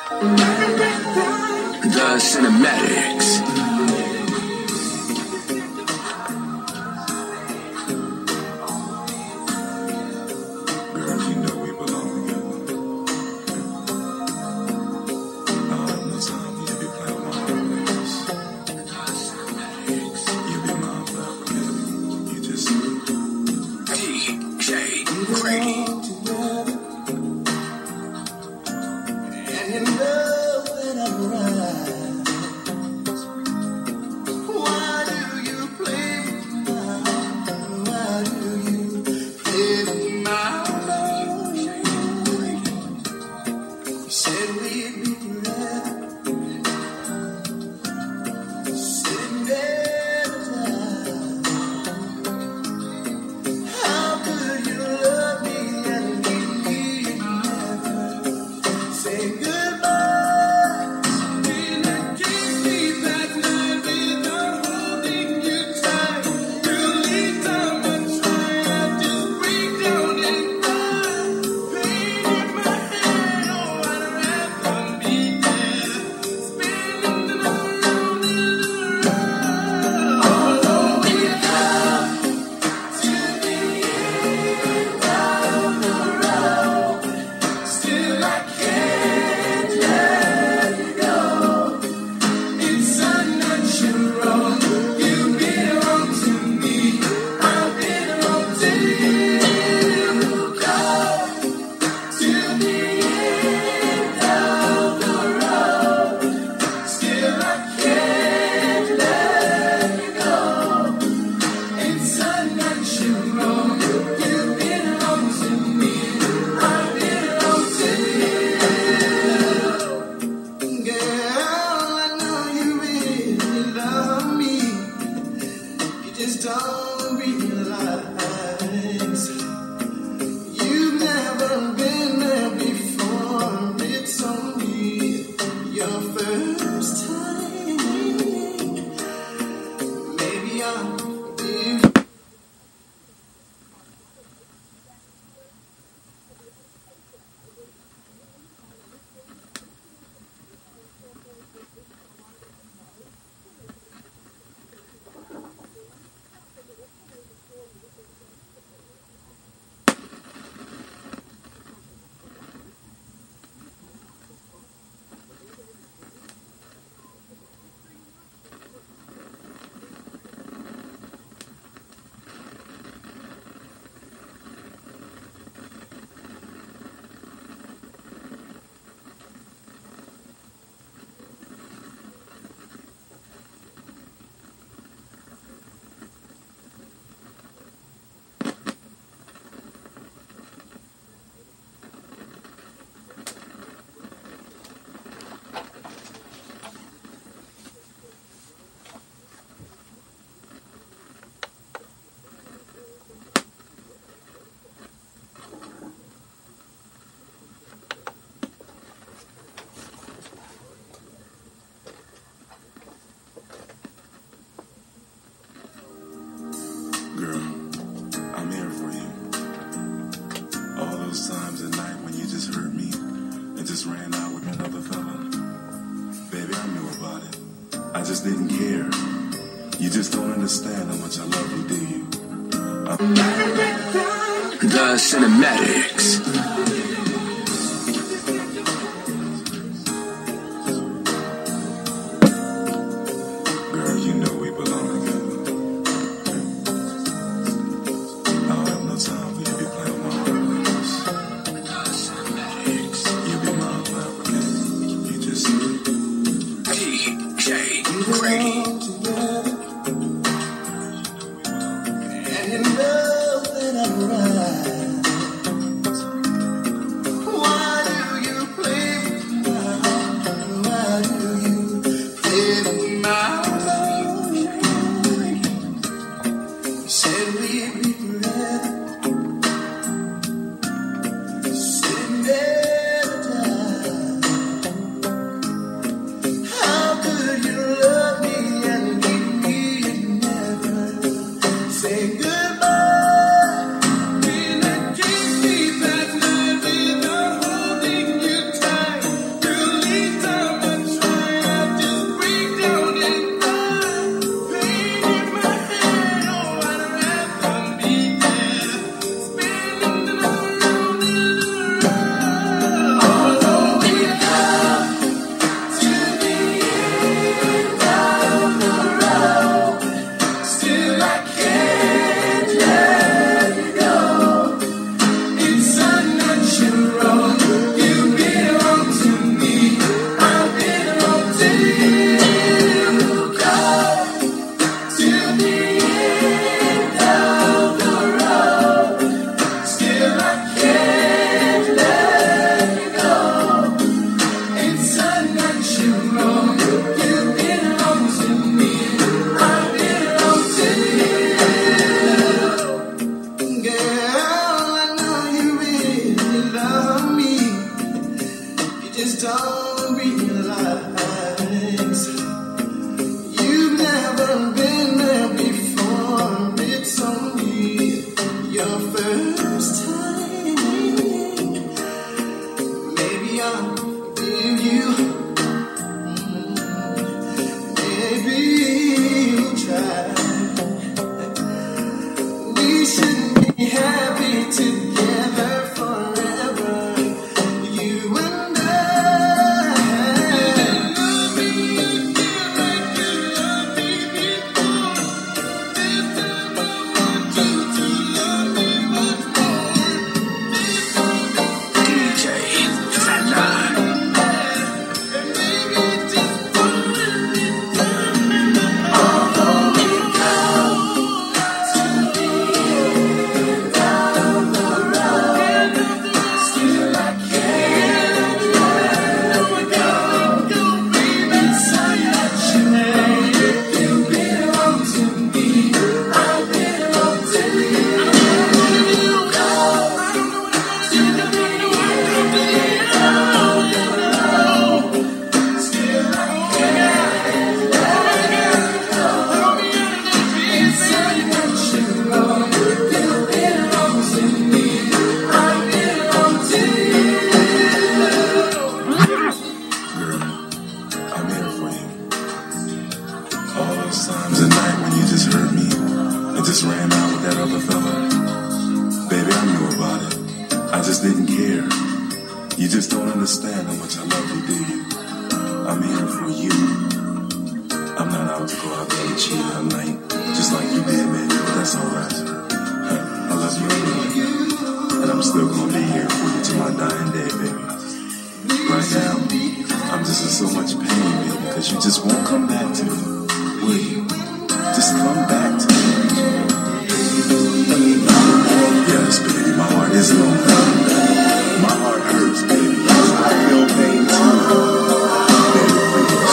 The Cinematics. Didn't care. You just don't understand how much I love you, do you? The Cinematics. Girl, you know we belong together. I don't have no time for you to be playing with my heart like this. You be mine forever, okay? You just realize you've never been there before. It's only your first time. Maybe I'll give you, maybe you'll try. We should be happy together forever, you and I. Love me again like you loved me before. This time I want you to love me much more. DJ Fella. And maybe just one little time. Although we come to the end down the road, still I can't let go, baby. So much you belong to me, I belong to you. Still I can't let go. So much you belong to me, I belong to Girl, I'm here for you. All those times at night when you just hurt me and just ran out with that other fella. Baby, I knew about it. I just didn't care. You just don't understand how much I love you, do you? I'm here for you. I'm not out to go out there and cheat all night, just like you did, man. But that's alright. I love you anyway. And I'm still gonna be here for you till my dying day, baby. Right now, I'm just in so much pain, baby, because you just won't come back to me. Will you? Just come back to me. Yes, baby, my heart is lonely. My heart hurts, baby. I feel pain too. Baby, please.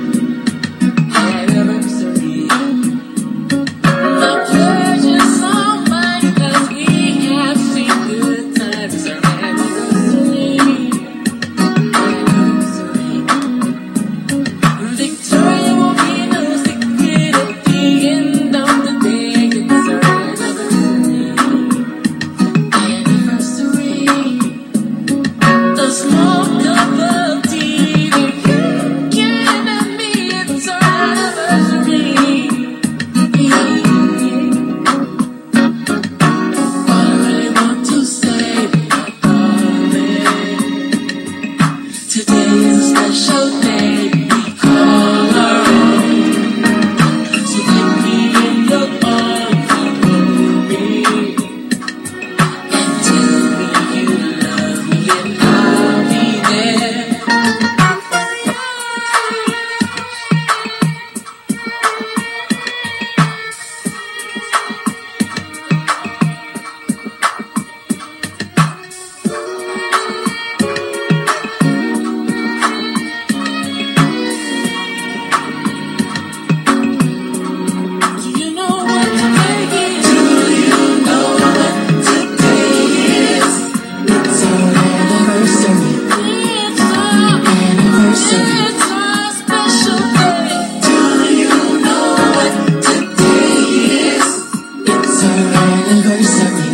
the pleasure song. my anniversary.